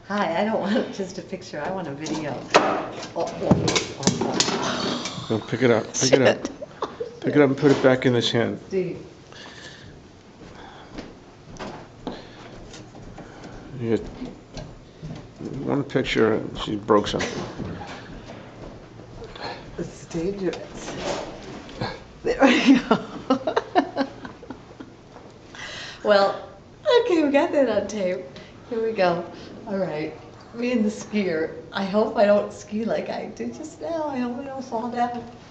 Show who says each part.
Speaker 1: Hi, I don't want just a picture, I want a video.
Speaker 2: No, pick it up, pick it up. Pick it up and put it back in this hand.
Speaker 1: Steve.
Speaker 2: You get one picture, and she broke something.
Speaker 1: This is dangerous. There we go. Well, okay, we got that on tape. Here we go. All right. Me and the skier. I hope I don't ski like I did just now. I hope I don't fall down.